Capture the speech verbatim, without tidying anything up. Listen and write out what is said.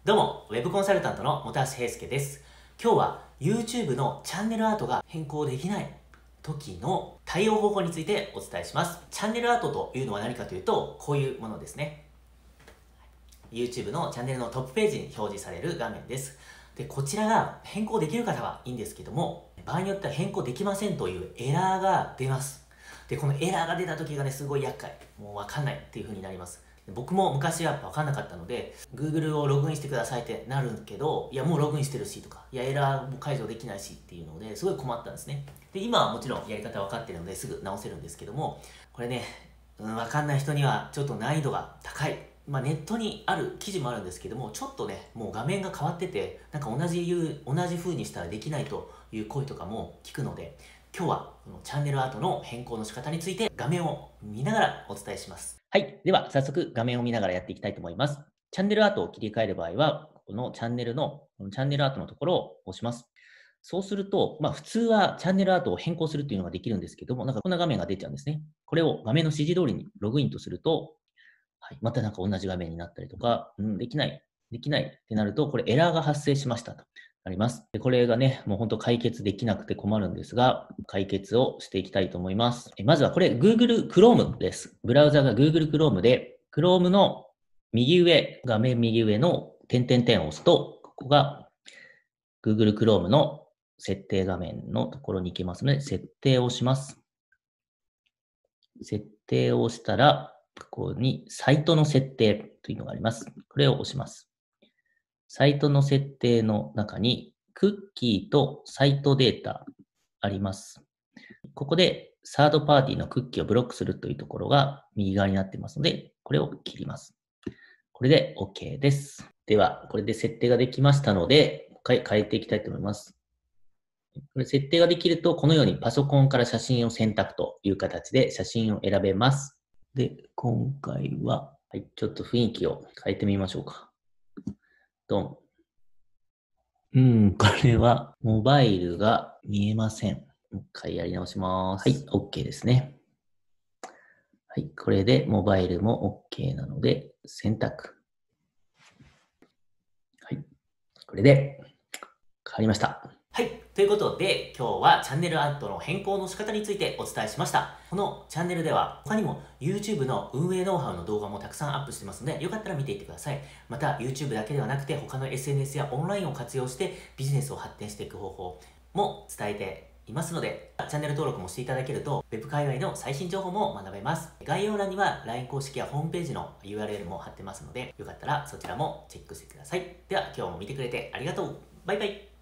どうも、ウェブコンサルタントの本橋平介です。今日は YouTube のチャンネルアートが変更できない時の対応方法についてお伝えします。チャンネルアートというのは何かというと、こういうものですね。YouTube のチャンネルのトップページに表示される画面です。で、こちらが変更できる方はいいんですけども、場合によっては変更できませんというエラーが出ます。で、このエラーが出た時がね、すごい厄介。もうわかんないっていう風になります。僕も昔はやっぱ分かんなかったので、Google をログインしてくださいってなるけど、いやもうログインしてるしとか、いやエラーも解除できないしっていうので、すごい困ったんですね。で、今はもちろんやり方分かってるのですぐ直せるんですけども、これね、うん、分かんない人にはちょっと難易度が高い。まあネットにある記事もあるんですけども、ちょっとね、もう画面が変わってて、なんか同じ言う、同じ風にしたらできないという声とかも聞くので、今日はこのチャンネルアートの変更の仕方について画面を見ながらお伝えします。はい。では、早速画面を見ながらやっていきたいと思います。チャンネルアートを切り替える場合は、このチャンネルの、このチャンネルアートのところを押します。そうすると、まあ普通はチャンネルアートを変更するっていうのができるんですけども、なんかこんな画面が出ちゃうんですね。これを画面の指示通りにログインとすると、はい、またなんか同じ画面になったりとか、うん、できない、できないってなると、これエラーが発生しましたとなります。でこれがね、もう本当解決できなくて困るんですが、解決をしていきたいと思います。えまずはこれ Google Chrome です。ブラウザが Google Chrome で、Chrome の右上、画面右上の点々点を押すと、ここが Google Chrome の設定画面のところに行きますので、設定をします。設定を押したら、ここにサイトの設定というのがあります。これを押します。サイトの設定の中にクッキーとサイトデータあります。ここでサードパーティーのクッキーをブロックするというところが右側になっていますので、これを切ります。これで OK です。では、これで設定ができましたので、もう一回変えていきたいと思います。これ設定ができると、このようにパソコンから写真を選択という形で写真を選べます。で、今回は、はい、ちょっと雰囲気を変えてみましょうか。ドン。うん、これは、モバイルが見えません。もう一回やり直します。はい、OK ですね。はい、これでモバイルも OK なので、選択。はい、これで変わりました。はい。ということで、今日はチャンネルアートの変更の仕方についてお伝えしました。このチャンネルでは、他にも YouTube の運営ノウハウの動画もたくさんアップしてますので、よかったら見ていってください。また、YouTube だけではなくて、他の エスエヌエス やオンラインを活用してビジネスを発展していく方法も伝えていますので、チャンネル登録もしていただけると、Web 界隈の最新情報も学べます。概要欄には ライン 公式やホームページの ユーアールエル も貼ってますので、よかったらそちらもチェックしてください。では、今日も見てくれてありがとう。バイバイ。